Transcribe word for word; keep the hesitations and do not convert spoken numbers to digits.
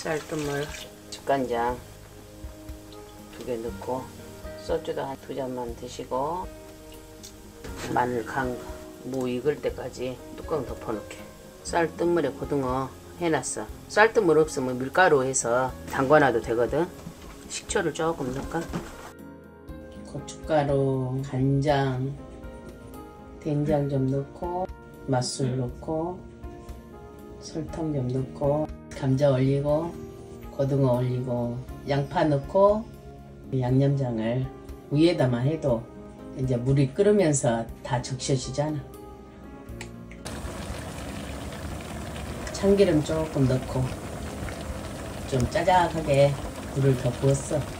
쌀뜨물, 집간장 두 개 넣고 소주도 한 두 잔만 드시고 마늘 간 거, 무 익을 때까지 뚜껑 덮어놓게. 쌀뜨물에 고등어 해놨어. 쌀뜨물 없으면 밀가루 해서 담궈놔도 되거든. 식초를 조금 넣을까? 고춧가루, 간장, 된장 좀 넣고 맛술 넣고 설탕 좀 넣고 감자 올리고 고등어 올리고 양파 넣고 양념장을 위에다만 해도 이제 물이 끓으면서 다 적셔지잖아. 참기름 조금 넣고 좀 짜작하게 물을 더 부었어.